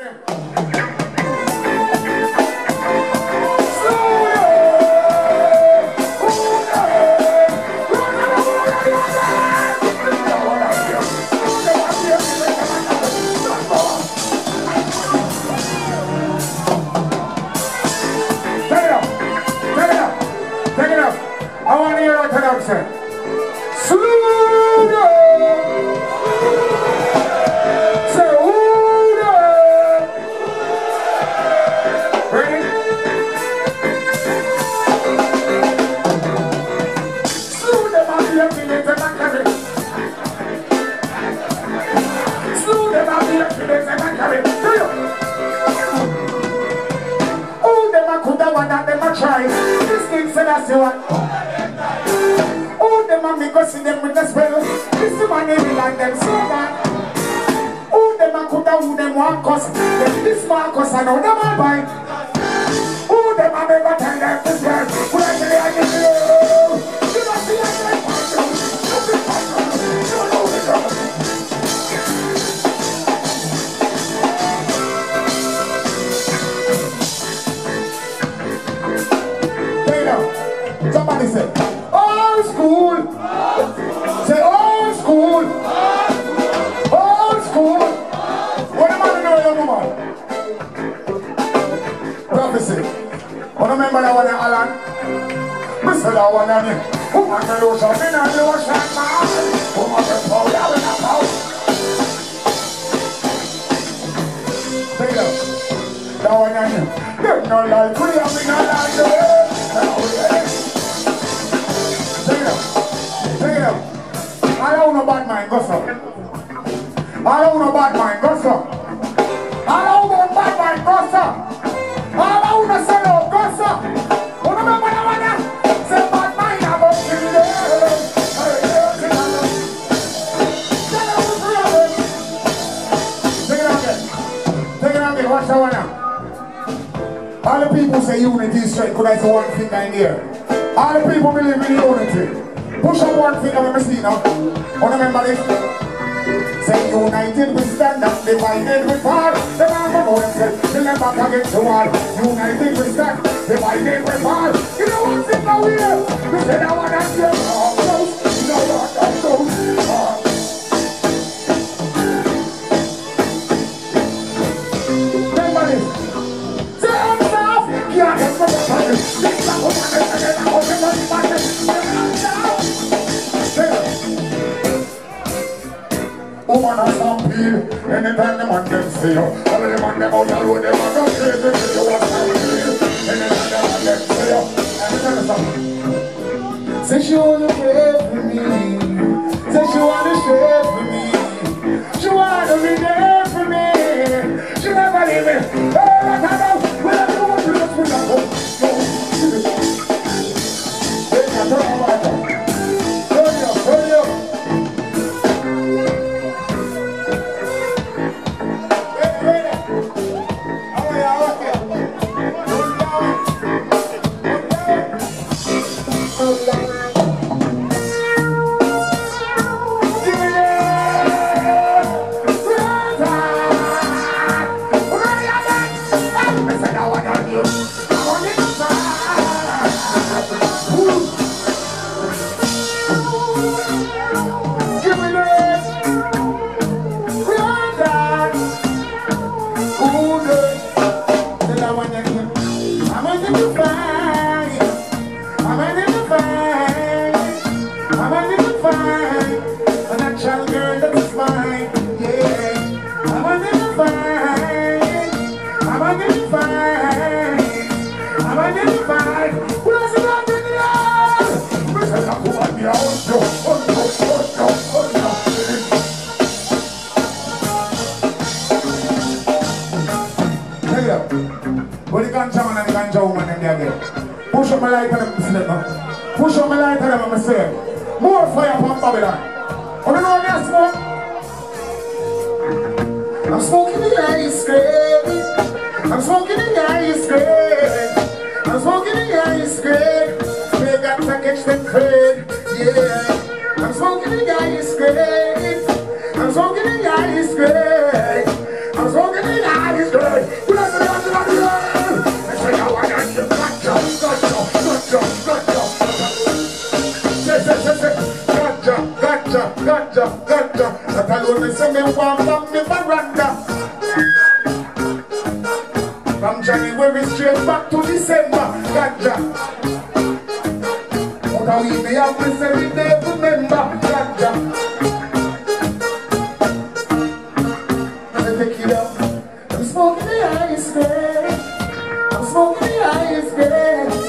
I want to hear Rotterdam say, Slew Dem! Say, Slew Dem! Ready? Slew Dem and the affiliates and carry. Slew Dem and the affiliates and carry. Oh, them a coulda one that them a try. This thing said I see what. Oh, them a me go see them with the spell. This the man they like them so bad. Oh, them a coulda who them want cuss. This man cuss I know them a buy. Oh, them a never tell them this girl. Who I say I give you? You don't see like that. Somebody say, old school. Say, old school. Old school. What am I doing, young woman? Prophecy. What remember that one, Alan? I said that one, Danny. Woman, the lotion, me and the lotion man. Woman, the powder, we not powder. Take it up. That one, Danny. Dem no like me, and me not like them. Take it up. I don't know bad mind, go so. I don't know bad mind, go so. I don't know bad mind, go so. I don't know say no, go so. Who remember that one there? Say bad mind, I'm up to the Take it again. Take it again, watch that one now. All the people say unity is straight, could I say one thing in here? All the people believe in unity. Push up one thing I'm see now. Remember this? Say united we stand up, divided we fall. The man who knows himself, he'll never against the wall. United we stand, divided we fall. You know what's in the wheel? We said I want to hear all those. You know what I'm doing? Remember this? Say I'm soft, can't get my body. This is what woman has some peel, anytime the man them see you. All of the man them out the road, them a go crazy if you want some peel. Anytime the man them see you. Let me tell you something. Say she wanna pray for me. Say she wanna share for me. She wanna be there for me. She never leave me. Hey, let her know. Whenever you want to just bring her home. No, see this. Hey, now turn her back up. Hurry up, hurry up. But the Ganja man and the Ganja woman and they again. Push up my light and I'm slip now. Push up my light and I'm say more fire from Babylon. You know what I smoke? I'm smoking the ice cream. I'm smoking the ice cream. I'm smoking the ice cream. They got to catch them trade. Yeah. I'm smoking the ice cream. I'm smoking the ice cream. I'm smoking the ice cream. Ganja, ganja. That alone me say me want from me veranda. From January straight back to December, ganja. But how we be have to say we never remember, ganja. Take it up. I'm smoking the highest grade. I'm smoking the highest grade.